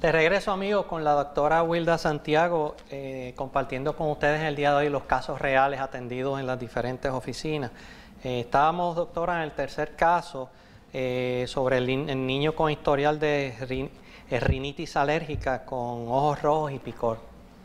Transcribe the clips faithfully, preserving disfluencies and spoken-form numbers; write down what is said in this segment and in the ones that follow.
De regreso, amigos, con la doctora Wilda Santiago, eh, compartiendo con ustedes el día de hoy los casos reales atendidos en las diferentes oficinas. Eh, estábamos, doctora, en el tercer caso eh, sobre el, el niño con historial de rin, eh, rinitis alérgica con ojos rojos y picor.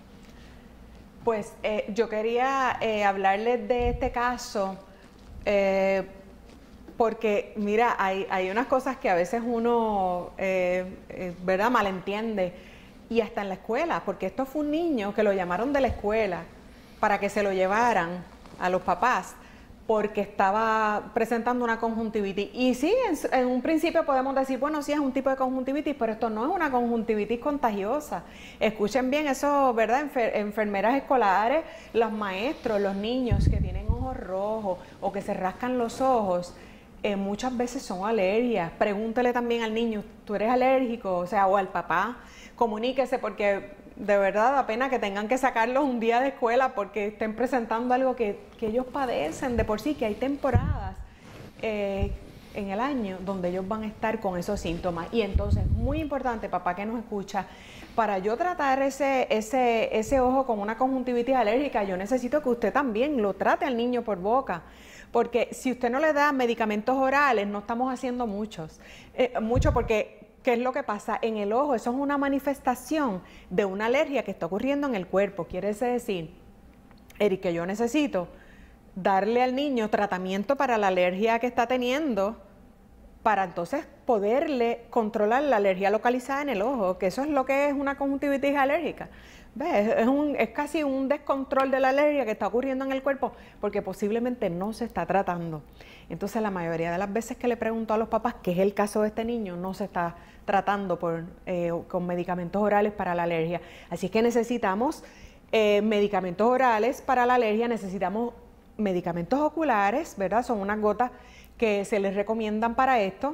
Pues eh, yo quería eh, hablarles de este caso eh, porque, mira, hay, hay unas cosas que a veces uno, eh, eh, ¿verdad?, malentiende, y hasta en la escuela, porque esto fue un niño que lo llamaron de la escuela para que se lo llevaran a los papás, porque estaba presentando una conjuntivitis. Y sí, en, en un principio podemos decir, bueno, sí es un tipo de conjuntivitis, pero esto no es una conjuntivitis contagiosa. Escuchen bien eso, ¿verdad? Enfer enfermeras escolares, los maestros, los niños que tienen ojos rojos o que se rascan los ojos, eh, muchas veces son alergias. Pregúntele también al niño, ¿tú eres alérgico? O sea, o al papá, comuníquese, porque de verdad da pena que tengan que sacarlos un día de escuela porque estén presentando algo que, que ellos padecen de por sí, que hay temporadas eh, en el año donde ellos van a estar con esos síntomas. Y entonces, muy importante, papá que nos escucha, para yo tratar ese, ese, ese ojo con una conjuntivitis alérgica, yo necesito que usted también lo trate al niño por boca. Porque si usted no le da medicamentos orales, no estamos haciendo muchos, eh, mucho porque ¿qué es lo que pasa? En el ojo, eso es una manifestación de una alergia que está ocurriendo en el cuerpo. Quiere decir, Eric, que yo necesito darle al niño tratamiento para la alergia que está teniendo, para entonces poderle controlar la alergia localizada en el ojo, que eso es lo que es una conjuntivitis alérgica. ¿Ves? Es, un, es casi un descontrol de la alergia que está ocurriendo en el cuerpo porque posiblemente no se está tratando. Entonces la mayoría de las veces que le pregunto a los papás, que es el caso de este niño, no se está tratando por, eh, con medicamentos orales para la alergia. Así que necesitamos eh, medicamentos orales para la alergia, necesitamos medicamentos oculares, ¿verdad? Son unas gotas que se les recomiendan para esto.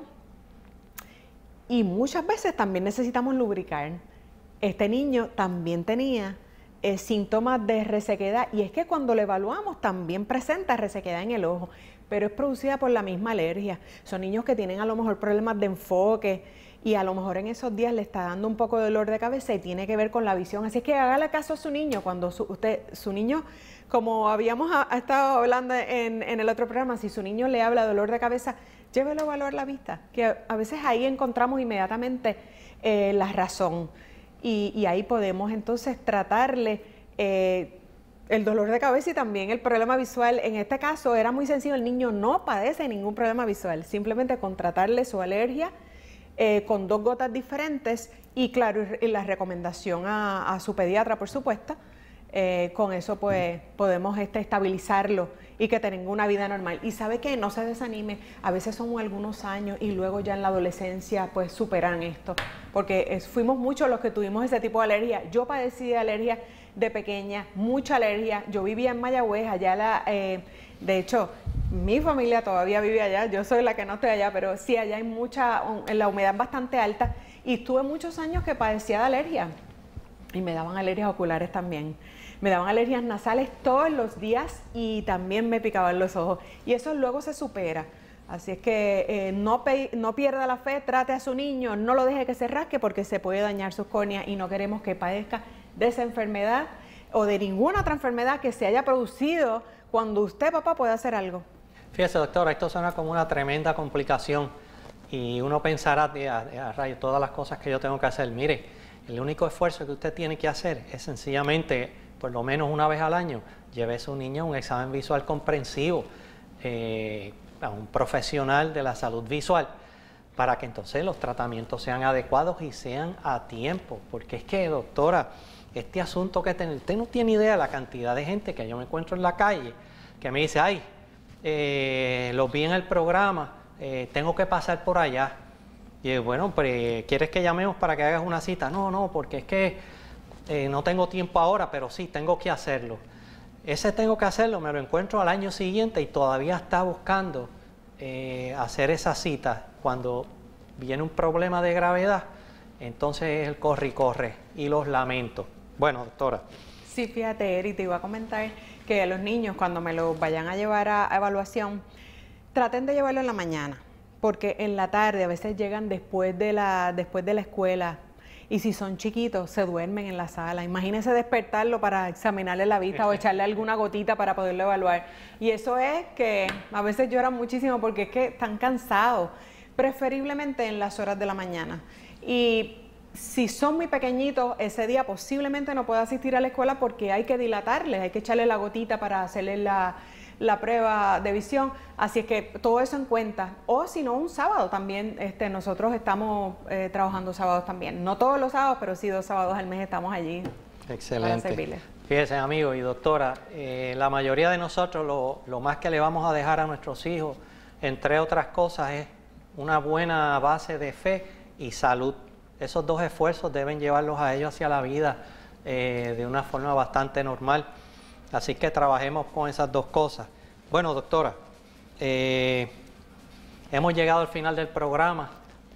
Y muchas veces también necesitamos lubricar. Este niño también tenía eh, síntomas de resequedad, y es que cuando lo evaluamos también presenta resequedad en el ojo, pero es producida por la misma alergia. Son niños que tienen a lo mejor problemas de enfoque y a lo mejor en esos días le está dando un poco de dolor de cabeza y tiene que ver con la visión. Así es que hágale caso a su niño cuando su, usted, su niño, como habíamos a, ha estado hablando en, en el otro programa, si su niño le habla de dolor de cabeza, llévelo a evaluar la vista, que a, a veces ahí encontramos inmediatamente eh, la razón. Y, y ahí podemos entonces tratarle eh, el dolor de cabeza y también el problema visual. En este caso era muy sencillo, el niño no padece ningún problema visual, simplemente con tratarle su alergia eh, con dos gotas diferentes y claro, y la recomendación a, a su pediatra, por supuesto. Eh, con eso pues podemos este, estabilizarlo y que tenga una vida normal. Y sabe que no se desanime, a veces son algunos años y luego ya en la adolescencia pues superan esto, porque es, fuimos muchos los que tuvimos ese tipo de alergia. Yo padecí de alergia de pequeña, mucha alergia. Yo vivía en Mayagüez, allá la, eh, de hecho mi familia todavía vive allá, yo soy la que no estoy allá, pero sí, allá hay mucha, la humedad es bastante alta y estuve muchos años que padecía de alergia y me daban alergias oculares también. Me daban alergias nasales todos los días y también me picaban los ojos. Y eso luego se supera. Así es que eh, no, no pierda la fe, trate a su niño, no lo deje que se rasque porque se puede dañar sus córneas y no queremos que padezca de esa enfermedad o de ninguna otra enfermedad que se haya producido cuando usted, papá, puede hacer algo. Fíjese, doctora, esto suena como una tremenda complicación y uno pensará, a, a rayos, todas las cosas que yo tengo que hacer. Mire, el único esfuerzo que usted tiene que hacer es sencillamente, por lo menos una vez al año, lleve a su niño a un examen visual comprensivo, eh, a un profesional de la salud visual, para que entonces los tratamientos sean adecuados y sean a tiempo. Porque es que, doctora, este asunto que tiene, usted no tiene idea de la cantidad de gente que yo me encuentro en la calle, que me dice, ay, eh, los vi en el programa, eh, tengo que pasar por allá. Y yo, bueno, pues, ¿quieres que llamemos para que hagas una cita? No, no, porque es que Eh, no tengo tiempo ahora, pero sí, tengo que hacerlo. Ese tengo que hacerlo, me lo encuentro al año siguiente y todavía está buscando eh, hacer esa cita. Cuando viene un problema de gravedad, entonces es el corre y corre y los lamento. Bueno, doctora. Sí, fíjate, Eri, te iba a comentar que a los niños cuando me los vayan a llevar a, a evaluación, traten de llevarlo en la mañana, porque en la tarde a veces llegan después de la, después de la escuela Y si son chiquitos, se duermen en la sala. Imagínense despertarlo para examinarle la vista o echarle alguna gotita para poderlo evaluar. Y eso es que a veces lloran muchísimo porque es que están cansados, preferiblemente en las horas de la mañana. Y si son muy pequeñitos, ese día posiblemente no pueda asistir a la escuela porque hay que dilatarles, hay que echarle la gotita para hacerle la... la prueba de visión, así es que todo eso en cuenta, o si no un sábado también, este, nosotros estamos eh, trabajando sábados también, no todos los sábados, pero sí dos sábados al mes estamos allí. Excelente. Para servirles. Fíjense, amigo y doctora, eh, la mayoría de nosotros lo, lo más que le vamos a dejar a nuestros hijos, entre otras cosas, es una buena base de fe y salud. Esos dos esfuerzos deben llevarlos a ellos hacia la vida eh, de una forma bastante normal. Así que trabajemos con esas dos cosas. Bueno, doctora, eh, hemos llegado al final del programa.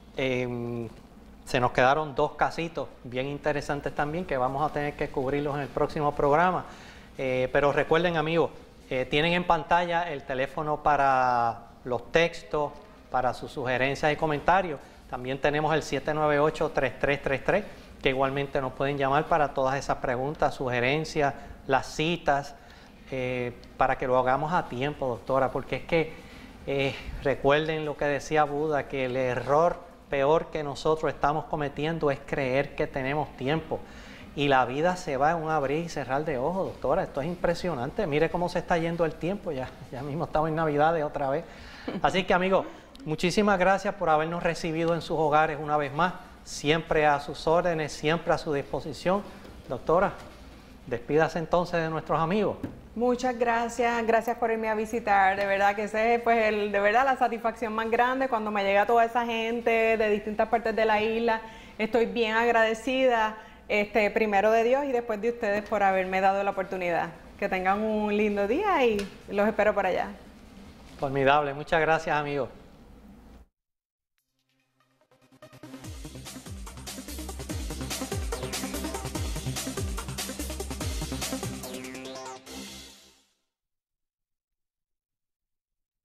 Eh, se nos quedaron dos casitos bien interesantes también que vamos a tener que cubrirlos en el próximo programa. Eh, pero recuerden, amigos, eh, tienen en pantalla el teléfono para los textos, para sus sugerencias y comentarios. También tenemos el siete nueve ocho, tres tres tres tres, que igualmente nos pueden llamar para todas esas preguntas, sugerencias, las citas, eh, para que lo hagamos a tiempo, doctora, porque es que eh, recuerden lo que decía Buda, que el error peor que nosotros estamos cometiendo es creer que tenemos tiempo. Y la vida se va en un abrir y cerrar de ojos, doctora. Esto es impresionante. Mire cómo se está yendo el tiempo. Ya, ya mismo estamos en Navidades otra vez. Así que, amigos, muchísimas gracias por habernos recibido en sus hogares una vez más. Siempre a sus órdenes, siempre a su disposición. Doctora, despídase entonces de nuestros amigos. Muchas gracias, gracias por irme a visitar, de verdad que ese es pues el, de verdad la satisfacción más grande cuando me llega toda esa gente de distintas partes de la isla. Estoy bien agradecida, este, primero de Dios y después de ustedes por haberme dado la oportunidad. Que tengan un lindo día y los espero por allá. Formidable, muchas gracias, amigos.